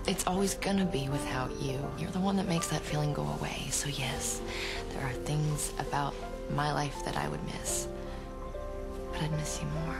it's always gonna be without you. You're the one that makes that feeling go away. So yes, there are things about my life that I would miss, but I'd miss you more.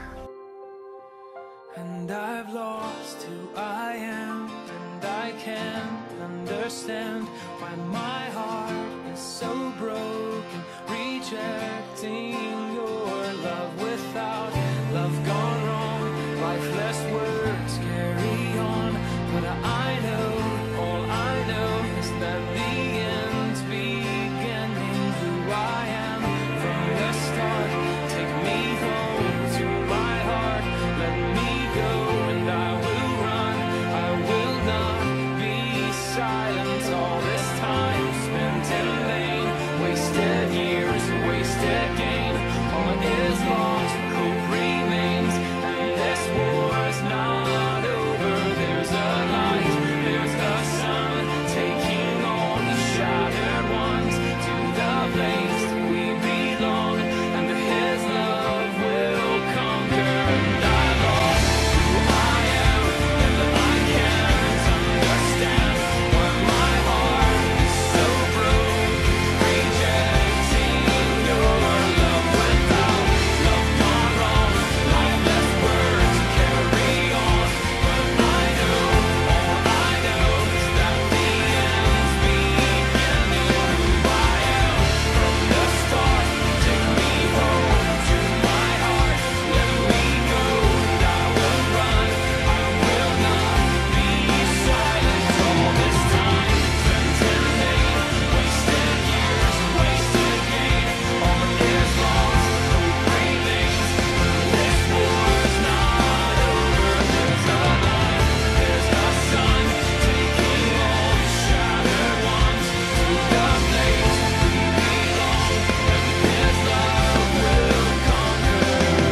And I've lost who I am, and I can't understand why my heart is so broken, rejecting your love. Without love gone wrong, lifeless words carry on. But I know, all I know is that the end's beginning. Who I am from the start, take me home to my heart. Let me go and I will run. I will not be silent. All this time spent in vain, wasted years, wasted gain. All is lost, hope remains, and this war's not over. There's a light, there's a sun, taking all the shattered ones to the place we belong, and his love will conquer. And I lost who I am, and I can't understand why my heart is so broken, rejecting your love. Without love gone wrong, lifeless words carry on. But I know, all I know is that the end's beginning. Who I am from the start, take me home to my heart. Let me go and I will run. I will not be silent. All this time spent in vain, wasted years, wasted gain. All is lost, hope remains, this war's not over. There's a light, there's a sun, taking all the shattered ones to the place we belong, and his love will conquer.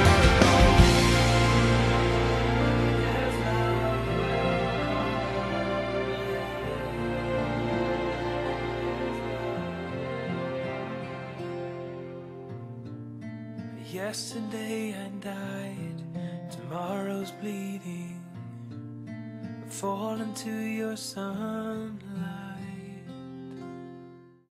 Yesterday I died, tomorrow's bleeding. Fall into your sunlight.